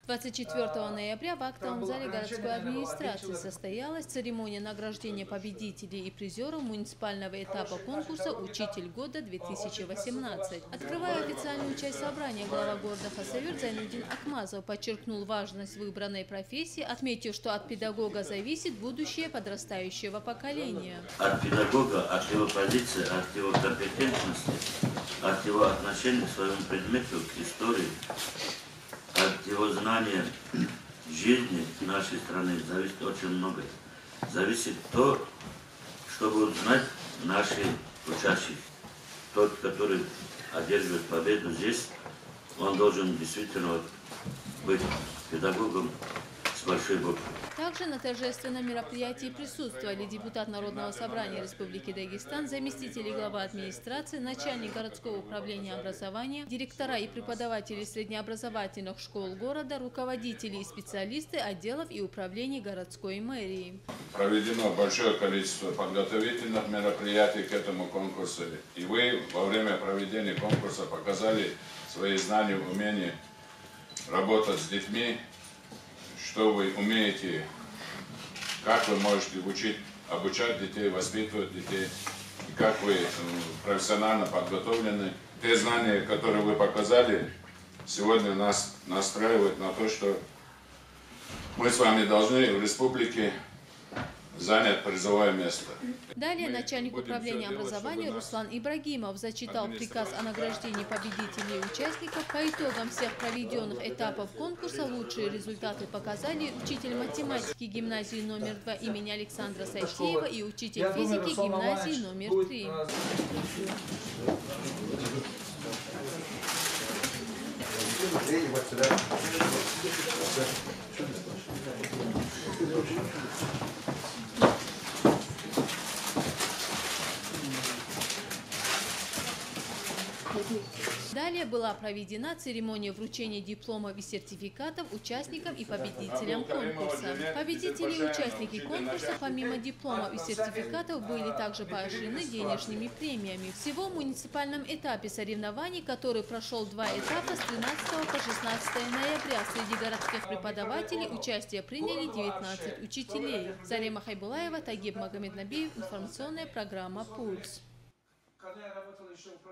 24 ноября в актовом зале городской администрации состоялась церемония награждения победителей и призеров муниципального этапа конкурса «Учитель года-2018». Открывая официальную часть собрания, глава города Хасавюрт Зайнудин Акмазов подчеркнул важность выбранной профессии, отметив, что от педагога зависит будущее подрастающего поколения. От педагога, от его позиции, от его компетентности, от его отношения к своему предмету, к истории, от его знания жизни нашей страны зависит очень многое. Зависит то, что будут знать наши учащие. Тот, который одерживает победу здесь, он должен действительно быть педагогом с большой буквы. Также на торжественном мероприятии присутствовали депутат Народного собрания Республики Дагестан, заместители главы администрации, начальник городского управления образования, директора и преподаватели среднеобразовательных школ города, руководители и специалисты отделов и управлений городской мэрии. Проведено большое количество подготовительных мероприятий к этому конкурсу. И вы во время проведения конкурса показали свои знания, умения работать с детьми, что вы умеете, как вы можете обучать детей, воспитывать детей, и как вы профессионально подготовлены. Те знания, которые вы показали, сегодня нас настраивают на то, что мы с вами должны в республике занять призовое место. Далее начальник управления образования Руслан Ибрагимов зачитал приказ о награждении победителей и участников. По итогам всех проведенных этапов конкурса лучшие результаты показали учитель математики гимназии номер 2 имени Александра Сайштеева и учитель физики гимназии номер 3. Далее была проведена церемония вручения дипломов и сертификатов участникам и победителям конкурса. Победители и участники конкурса помимо дипломов и сертификатов были также поощрены денежными премиями. Всего в муниципальном этапе соревнований, который прошел 2 этапа с 13 по 16 ноября, среди городских преподавателей участие приняли 19 учителей. Зарема Хайбулаева, Тагиб Магомеднабиев, информационная программа «Пульс».